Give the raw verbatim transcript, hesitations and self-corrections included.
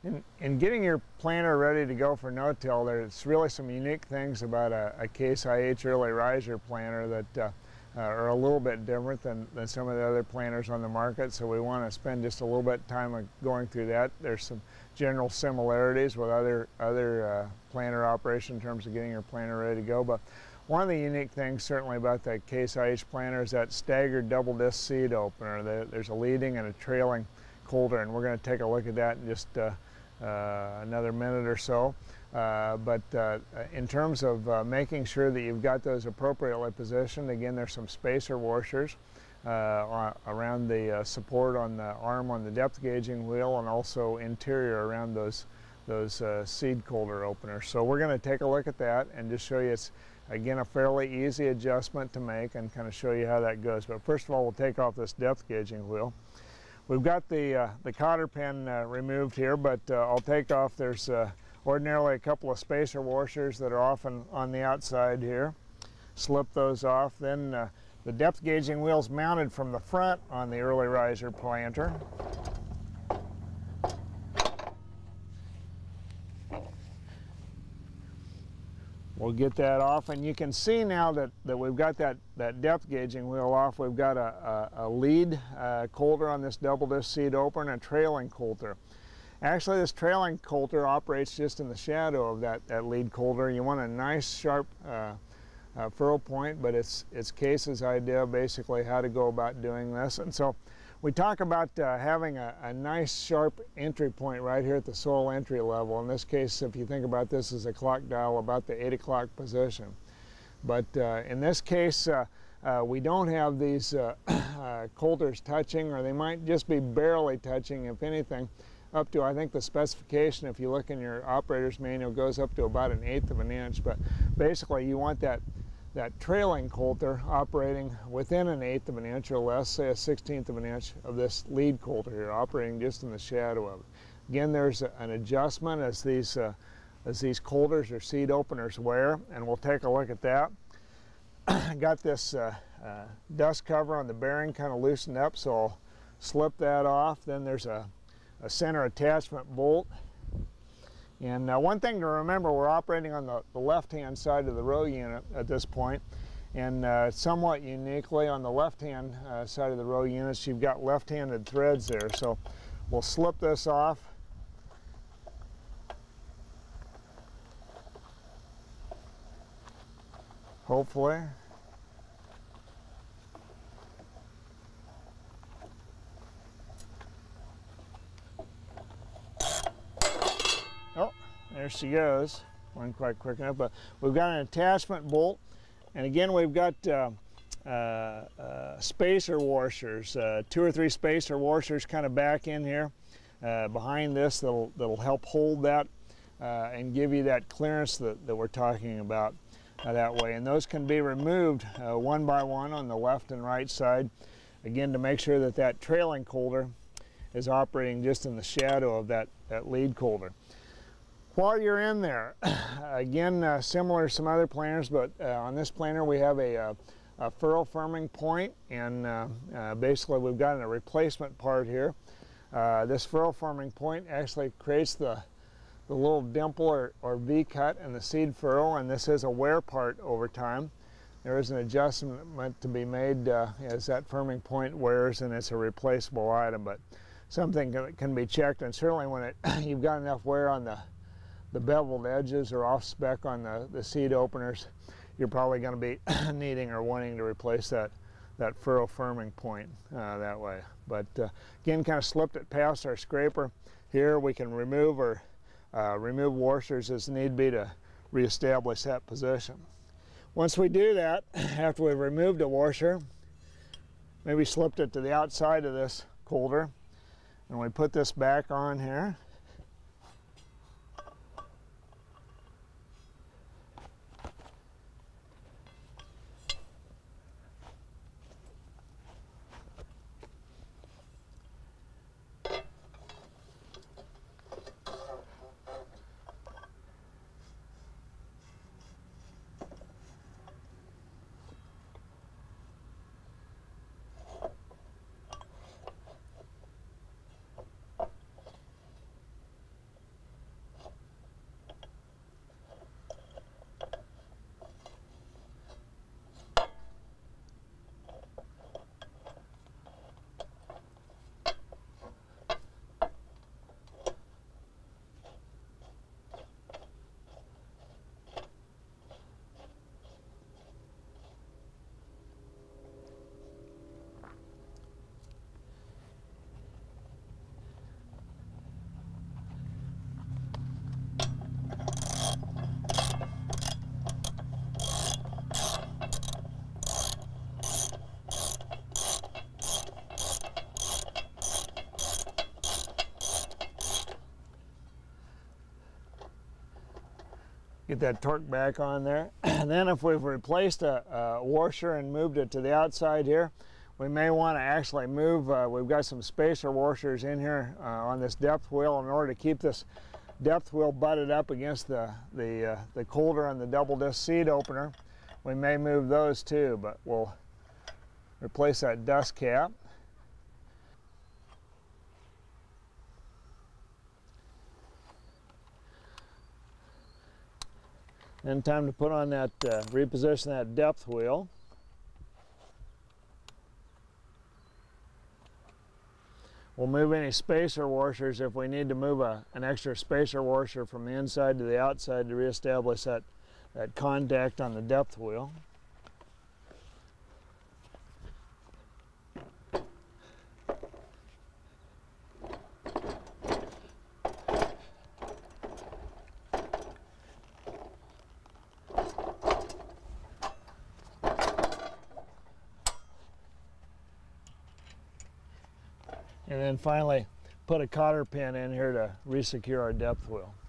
In, in getting your planter ready to go for no-till, there's really some unique things about a, a Case I H early riser planter that uh, uh, are a little bit different than, than some of the other planters on the market, so we want to spend just a little bit of time going through that. There's some general similarities with other, other uh, planter operation in terms of getting your planter ready to go, but one of the unique things certainly about the Case I H planter is that staggered double disc seed opener. There's a leading and a trailing coulter, and we're going to take a look at that in just uh, uh, another minute or so. Uh, but uh, in terms of uh, making sure that you've got those appropriately positioned, again, there's some spacer washers uh, around the uh, support on the arm on the depth gauging wheel, and also interior around those those uh, seed coulter openers. So we're going to take a look at that and just show you it's, again, a fairly easy adjustment to make and kind of show you how that goes. But first of all, we'll take off this depth gauging wheel. We've got the, uh, the cotter pin uh, removed here, but uh, I'll take off, there's uh, ordinarily a couple of spacer washers that are often on the outside here. Slip those off. Then uh, the depth gauging wheel's mounted from the front on the early riser planter. We'll get that off, and you can see now that, that we've got that, that depth gauging wheel off. We've got a, a, a lead uh, coulter on this double disc seed opener and a trailing coulter. Actually, this trailing coulter operates just in the shadow of that, that lead coulter. You want a nice sharp uh, uh, furrow point, but it's, it's Case's idea basically how to go about doing this. And so we talk about uh, having a, a nice sharp entry point right here at the soil entry level. In this case, if you think about this as a clock dial, about the eight o'clock position. But uh, in this case, uh, uh, we don't have these uh, uh, coulters touching, or they might just be barely touching, if anything, up to, I think the specification, if you look in your operator's manual, goes up to about an eighth of an inch. But basically, you want that that trailing coulter operating within an eighth of an inch or less, say a sixteenth of an inch of this lead coulter here, operating just in the shadow of it. Again, there's a, an adjustment as these, uh, as these coulters or seed openers wear, and we'll take a look at that. Got this uh, uh, dust cover on the bearing kind of loosened up, so I'll slip that off. Then there's a, a center attachment bolt. And uh, one thing to remember, we're operating on the, the left-hand side of the row unit at this point, and uh, somewhat uniquely on the left-hand uh, side of the row units, you've got left-handed threads there. So we'll slip this off. Hopefully. Oh, there she goes. Wasn't quite quick enough, but we've got an attachment bolt, and again we've got uh, uh, uh, spacer washers, uh, two or three spacer washers kind of back in here uh, behind this that'll, that'll help hold that uh, and give you that clearance that, that we're talking about uh, that way. And those can be removed uh, one by one on the left and right side, again to make sure that that trailing coulter is operating just in the shadow of that, that lead coulter. While you're in there, again, uh, similar to some other planters, but uh, on this planter we have a, a, a furrow firming point, and uh, uh, basically we've got a replacement part here. Uh, this furrow firming point actually creates the, the little dimple or, or V-cut in the seed furrow, and this is a wear part over time. There is an adjustment to be made uh, as that firming point wears, and it's a replaceable item, but something that can be checked, and certainly when it, you've got enough wear on the the beveled edges or off spec on the, the seed openers, you're probably going to be needing or wanting to replace that, that furrow firming point uh, that way. But uh, again, kind of slipped it past our scraper. Here we can remove or uh, remove washers as need be to reestablish that position. Once we do that, after we've removed a washer, maybe slipped it to the outside of this coulter, and we put this back on here. Get that torque back on there. And then if we've replaced a, a washer and moved it to the outside here, we may want to actually move, uh, we've got some spacer washers in here uh, on this depth wheel in order to keep this depth wheel butted up against the, the, uh, the coulter and the double disc seat opener. We may move those too, but we'll replace that dust cap. Then time to put on that, uh, reposition that depth wheel. We'll move any spacer washers if we need to move a, an extra spacer washer from the inside to the outside to reestablish that, that contact on the depth wheel. And then finally put a cotter pin in here to resecure our depth wheel.